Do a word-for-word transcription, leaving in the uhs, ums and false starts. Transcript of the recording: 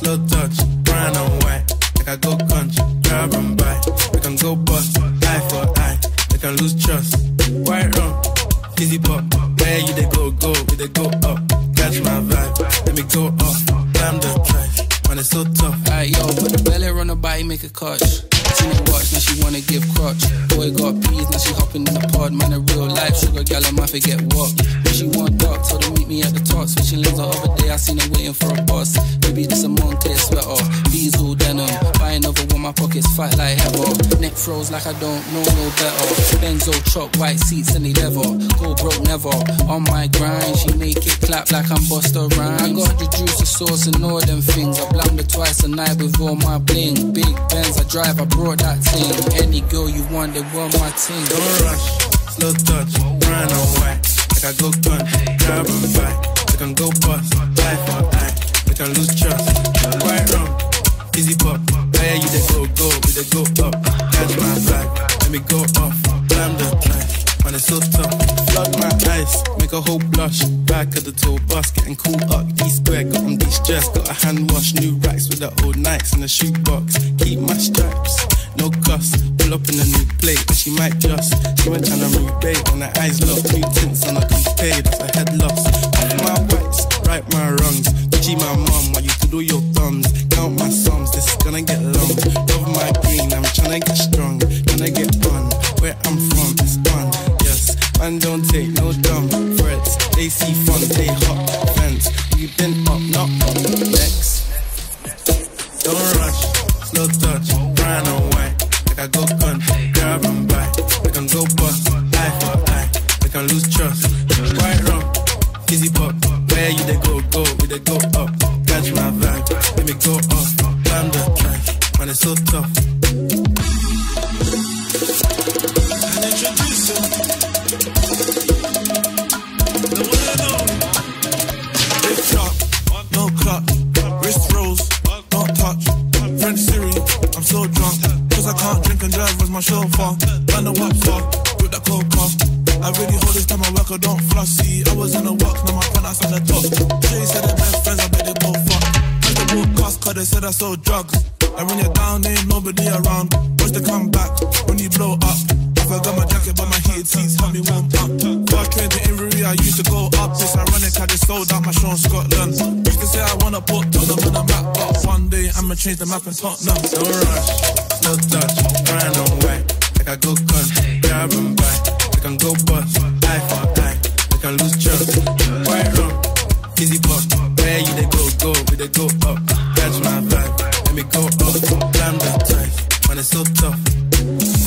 slow touch, brown and white. Like I go country, grab and buy. We can go bust, eye for eye. We can lose trust. White rum, fizzy pop. Where you they go, go, we they go up. Catch my vibe, let me go off. Damn the trash, man it's so tough. Alright yo, put the belly on the body, make a catch. Seen it watch, now she wanna give crutch. Boy got peas, now she hopping in the pod. Man a real life sugar gal, I might forget what. When she want dark, told her meet me at the top. Switching lanes the other day, I seen her waiting for a bus. Maybe this a Moncler sweater, diesel denim. Buying over when my pockets fight like heather. Neck froze like I don't know no better. Benzo chop, white seats and they leather. Go broke never, on my grind. She make it clap like I'm Busta Rhymes. I got the juice, the sauce and all them things. I blammed her twice a night with all my bling. Big Benz I drive, I brought that thing. Any girl you want, they want my team. Don't rush, slow touch, brown and white. Like I go country, grab and buy. We can go bust, eye for eye. We can lose trust. White rum, fizzy pop. Where you they go, go, we they go up. Catch my vibe, let me go off. Blam the trash, man it's so tough. Flood my eyes, make a whole blush. Back of the tour bus, getting cool up. D-square, got them de-stressed. Got a hand wash, new racks with the old Nikes in the shoebox. Keep my stripes, no cuss. Pull up in a new plate, and she might just. She went tryna move bait, and her eyes locked. New tints on her coupe, that's a head loss. Off my whites, right my wrongs. Gucci my mum, while you do your thumbs. Count my sums, this is gonna get long. Love my green, I'm tryna get strong. Tryna get on, where I'm from, it's on. Yes, man don't take no dumb threats. They see fun, they hot fence. You been up, not up, next. Don't rush, slow touch, brown and white. Like I go country, grab and buy. We can go bust, eye for eye. We can lose trust. White rum, fizzy pop. Where you they go, go, we they go up. Catch my vibe, let me go off. Blam the trash, man it's so tough. And introduce him. The one and only. Big shot, no cut. Wrist rolls, don't touch. French Siri, I'm so drunk. Cause I can't drink and drive was my chauffeur. Man the what for, with that cold cough. I really hold this time I work, I don't floss. See, I was in the work, now my partner's on the top. They said they're best friends, I bet they both fuck. And they both cost, cause they said I sold drugs. And when you're down, there ain't nobody around. Watch they come back, when you blow up. I forgot my jacket, but my heated seats help me warm up. Before I trained to Inverie, I used to go up. It's ironic, I just sold out my show in Scotland. Used to say I wanna put Tottenham on the map, but one day I'ma change the map in Tottenham. Don't rush, slow touch, brown and white. Like I go country, grab and buy. We can go bust, eye for eye. We can lose trust. White rum, fizzy pop. Where you they go, go, we they go up. Catch my vibe, let me go up. Blam the trash, man it's so tough.